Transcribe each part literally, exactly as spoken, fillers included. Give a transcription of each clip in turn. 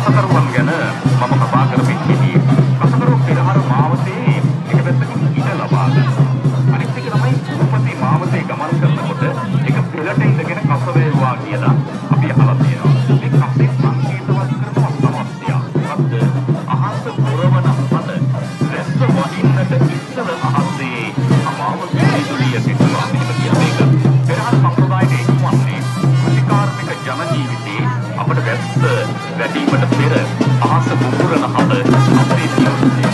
කසකරුවන් ගැන මම කතා කරමින් සිටියේ. කසකරු පෙරහර මාවතේ එක පැත්තකින් ඉඩ ලබා ගන්න. අනිත් එක තමයි උපති මාවතේ ගමන් කරනකොට එක පෙළට ඉඳගෙන කස වේවා කියලා අපි අහලා තියෙනවා. මේ කසේ සංකේතවත් කරන අවස්ථාවක්. මොකද්ද? අහස පුරවන හද රැස්ස වහින්නට ඉස්සර අහසේ අමාවතේ ඉදිරිය සිටුවා මෙහෙම කියන එක. පෙරහර සම්ප්‍රදායේ ඉක්මන්නේ කෘෂිකාර්මික ජන ජීවිතේ අපට වැස්ස වැඩිවීමට පෙර අහස පුපුරන හද අපේ ජීවිතේ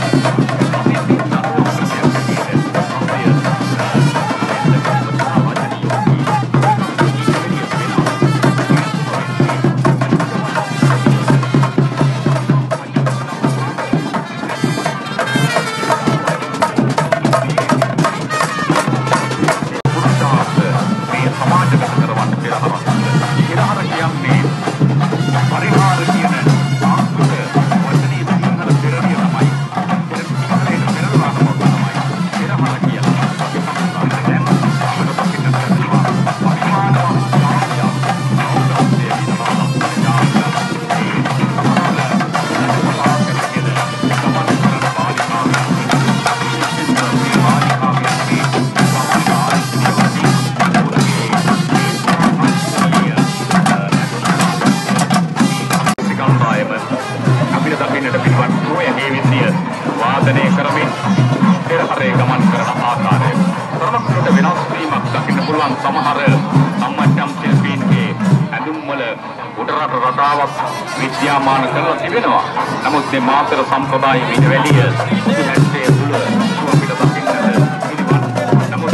විද්‍යාමාන කරලා තිබෙනවා. නමුත් මේ මාතර සම්ප්‍රදාය විද වැඩිය ඉතිහාසයේ තුල අපිට දකින්නට පිළිවන්. නමුත්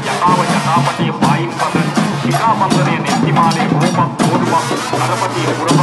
Gracias.